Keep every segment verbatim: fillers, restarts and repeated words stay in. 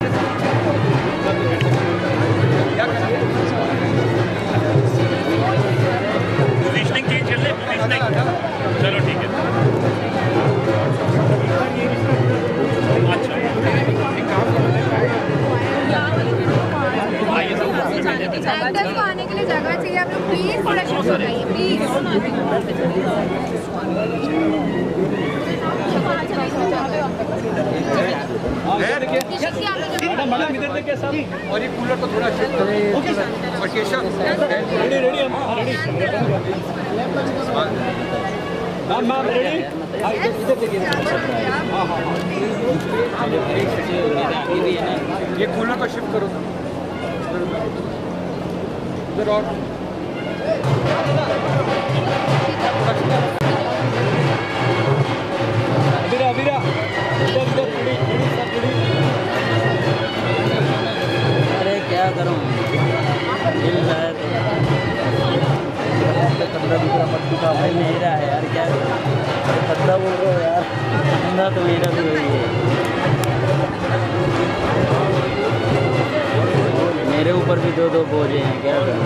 Positioning change कर ले, positioning. चलो ठीक है। एक्टर्स को आने के लिए जगह चाहिए, आप लोग प्लीज थोड़ा शिफ्ट हो जाइए प्लीज। मैडम इधर देखिए सब, और ये कूलर को थोड़ा शिफ्ट करें। Okay sir. और केशव रेडी रेडी हम रेडी। Ma'am ma'am ready. इधर देखिए। हाँ हाँ ये कूलर को शिफ्ट करो इधर। और अभिरा अभिरा इधर इधर रेडी रेडी सब रेडी। अरे क्या करूं, मिल रहा है तो कपड़ा दूसरा पट्टी का भाई नहीं रहा है यार, क्या करूं। कपड़ा बोल रहे हो यार, धंधा तो मेरा भी वही है, मेरे ऊपर भी दो दो बोझे हैं, क्या करूं।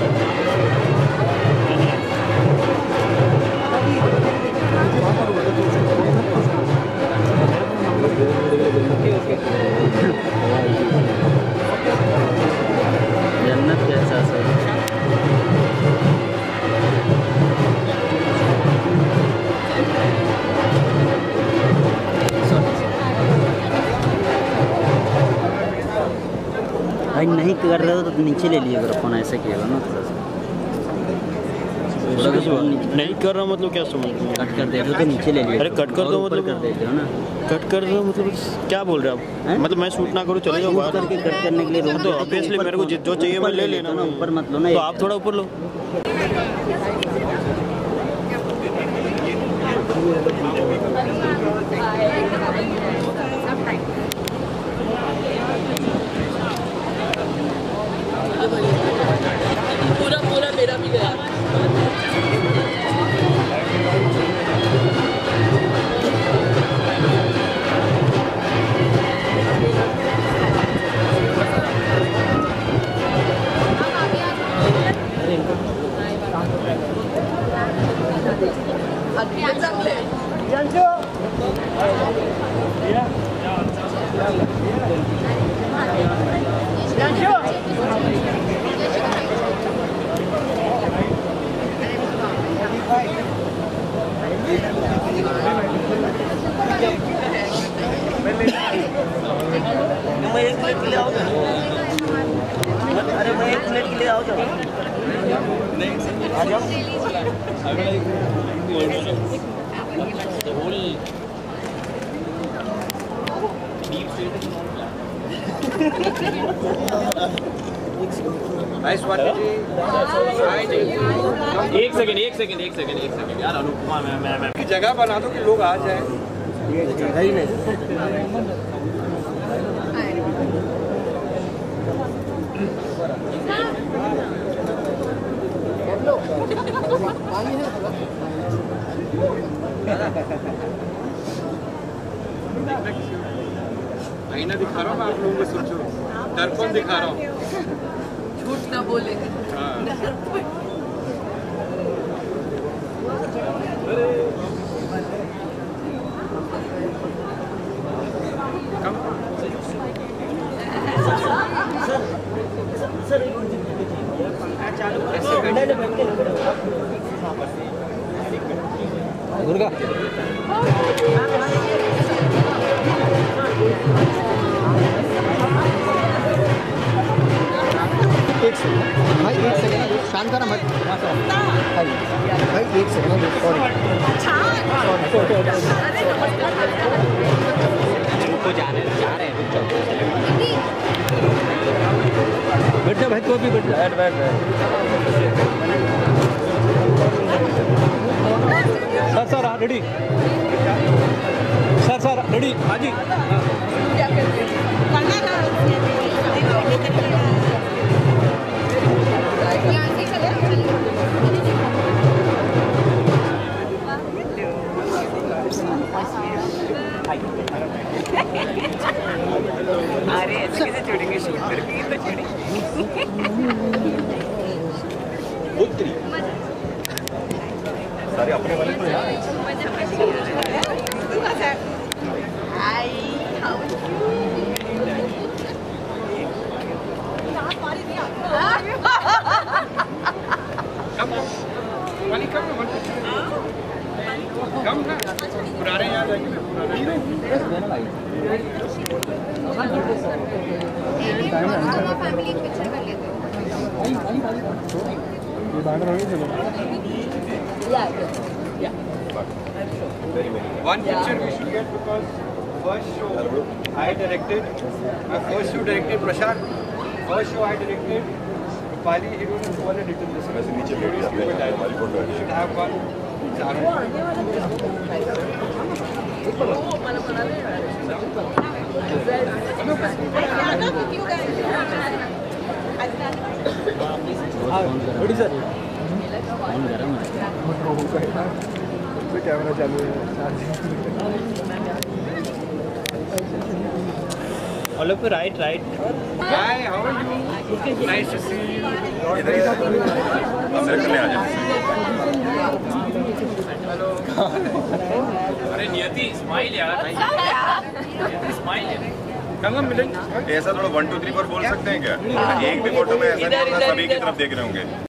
जन्नत के एहसास है। भाई नहीं कर रहे हो तो नीचे ले लिएगा फोन, ऐसे किएगा ना थोड़ा सा। नहीं कर रहा मतलब क्या समझ में? कट कर दे दो तो नीचे ले लिएगा। अरे कट कर दो मतलब कर देते हो ना, कट कर दो मतलब क्या बोल रहे हो आप? मतलब मैं शूट ना करूँ चले जाओ बाहर करके कट करने के लिए रोक तो ऑब्वियसली मेरे को जो चाहिए मैं ले लेना ना, ऊपर मत लो ना, तो आप थोड़ा ऊपर लो। पूरा पूरा मेरा भी गया। मैं एक प्लेट के लिए आऊँगा। अरे मैं एक प्लेट के लिए आऊँगा। आ जाओ। एक सेकंड एक सेकंड एक सेकंड एक सेकंड यार अनुपमा मैं मैं मैं जगह बना दो कि लोग आ जाए। जगह ही नहीं। आईना दिखा रहा हूँ मैं आप लोगों को, सोचो दर्पण दिखा रहा हूँ। झूठ ना बोले। दुर्गा एक सेकंड भाई, एक सेकंड शांत करा मत भाई, भाई एक सेकंड सॉरी रुको, जा रहे जा रहे रुक जाओ, बैठ जा भाई, तो भी बैठ बैठ बैठ sir sir ready sir sir ready हाँ जी। अरे चढ़ेंगे शूट करके इतना चढ़ेंगे सारे अपने वाले तो यार कम वाली कम कम ना पुराने याद आएंगे ना फैमिली पिक्चर कर लेते हो One picture we should get because first show I directed, my first show directed Prashant, first show I directed, Rupali heroine and one edited this. वैसे नीचे बैठ के अपने हमारी photo We should have one. Camera चालू है और लोग right right Hi, how are you? Nice to see you. इधर इधर आप मेरे कल्ले आ जाए अरे नियति स्माइल यार स्माइल कम मिलेंगे ऐसा थोड़ा वन टू थ्री पर बोल सकते हैं क्या? एक भी फोटो में ऐसा नहीं होगा, सभी की तरफ देख रहे होंगे।